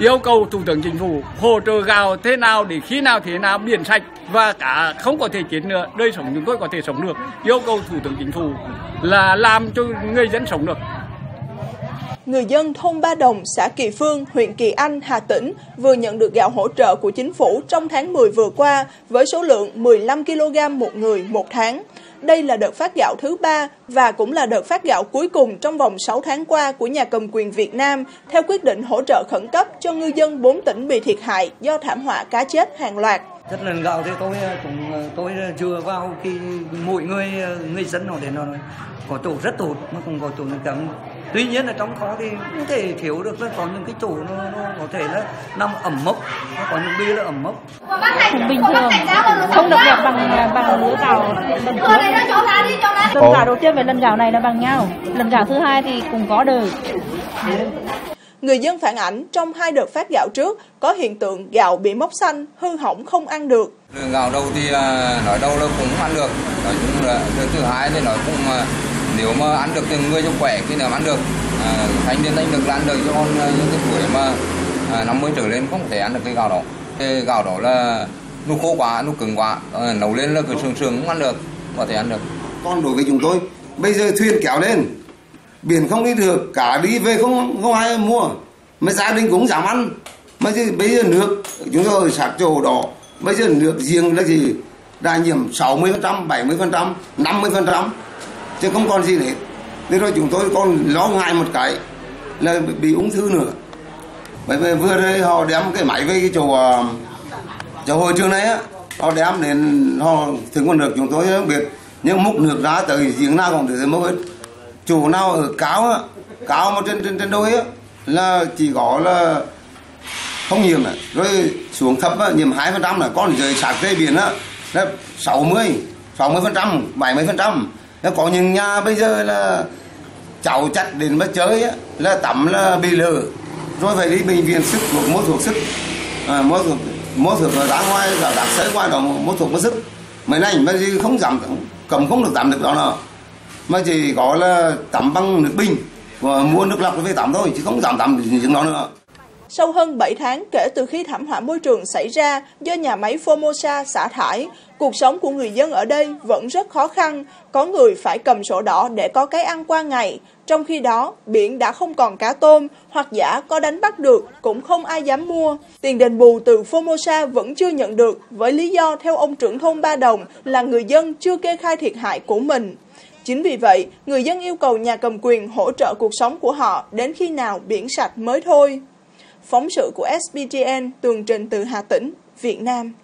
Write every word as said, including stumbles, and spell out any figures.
yêu cầu Thủ tướng Chính phủ hỗ trợ gạo thế nào để khi nào thế nào biển sạch và cả không có thể chết nữa, đời sống chúng tôi có thể sống được. Yêu cầu Thủ tướng Chính phủ là làm cho người dân sống được. Người dân thôn Ba Đồng, xã Kỳ Phương, huyện Kỳ Anh, Hà Tĩnh vừa nhận được gạo hỗ trợ của chính phủ trong tháng mười vừa qua với số lượng mười lăm ki lô gam một người một tháng. Đây là đợt phát gạo thứ ba và cũng là đợt phát gạo cuối cùng trong vòng sáu tháng qua của nhà cầm quyền Việt Nam theo quyết định hỗ trợ khẩn cấp cho ngư dân bốn tỉnh bị thiệt hại do thảm họa cá chết hàng loạt. Rất lần gạo thì tôi cũng tôi dựa vào khi mỗi người người dân họ đến nó có chỗ rất tốt mà cũng có chỗ kém. Tuy nhiên là trong khó thì không thể thiếu được, là có những cái chỗ nó, nó có thể là nằm ẩm mốc, nó có những bia là ẩm mốc. Bình thường không được đẹp bằng bằng lứa gạo lần trước. Lần gạo đầu tiên với lần gạo này là bằng nhau, lần gạo thứ hai thì cũng có đời. Người dân phản ảnh trong hai đợt phát gạo trước có hiện tượng gạo bị mốc xanh, hư hỏng không ăn được. Gạo đâu thì nói đâu là cũng ăn được, nói chung là thứ hai thì nói cũng nếu mà ăn được từng người cho khỏe thì nào ăn được, à, thanh niên thanh được là ăn được, cho con những cái tuổi mà à, năm mươi trở lên không thể ăn được cái gạo đó. Cái gạo đó là nó khô quá, nó cứng quá, à, nấu lên là cứ sương sương không ăn được, có thể ăn được. Còn đối với chúng tôi, bây giờ thuyền kéo lên, biển không đi được, cả đi về không không ai mua, mà gia đình cũng giảm ăn. Mà bây giờ nước chúng tôi ở sát chỗ đó, bây giờ nước riêng là gì đã nhiễm sáu mươi phần trăm, bảy mươi phần trăm, năm mươi phần trăm. Chứ không còn gì hết. Thế rồi chúng tôi còn lo ngại một cái là bị ung thư nữa. Bởi vì vừa rồi họ đem cái máy về cái chỗ chỗ hội trường này á, họ đem đến họ thường còn được chúng tôi không biết, nhưng múc nước ra tới giếng nào cũng được múc hết. Chỗ nào ở cao á, cao mà trên trên trên đôi á là chỉ có là không nhiễm này, rồi xuống thấp á nhiễm hai phần trăm là còn dưới sát dây biển á là sáu mươi, sáu mươi phần trăm, bảy mươi phần trăm. Có những nhà bây giờ là cháu chặt đến mà chơi á, là tắm là bị lở, rồi phải đi bệnh viện sức thuốc, mua thuốc sức, à, mua thuốc mua thuốc ở ra ngoài, ở đặc sấy ngoài đó mua thuốc mua sức. Mấy này mà gì không giảm, cầm không được tắm được đó nào, mà chỉ có là tắm bằng nước bình và mua nước lọc về tắm thôi, chứ không giảm tắm được những đó nữa. Sau hơn bảy tháng kể từ khi thảm họa môi trường xảy ra do nhà máy Formosa xả thải, cuộc sống của người dân ở đây vẫn rất khó khăn, có người phải cầm sổ đỏ để có cái ăn qua ngày. Trong khi đó, biển đã không còn cá tôm, hoặc giả có đánh bắt được cũng không ai dám mua. Tiền đền bù từ Formosa vẫn chưa nhận được, với lý do theo ông trưởng thôn Ba Đồng là người dân chưa kê khai thiệt hại của mình. Chính vì vậy, người dân yêu cầu nhà cầm quyền hỗ trợ cuộc sống của họ đến khi nào biển sạch mới thôi. Phóng sự của ét bê tê en tường trình từ Hà Tĩnh, Việt Nam.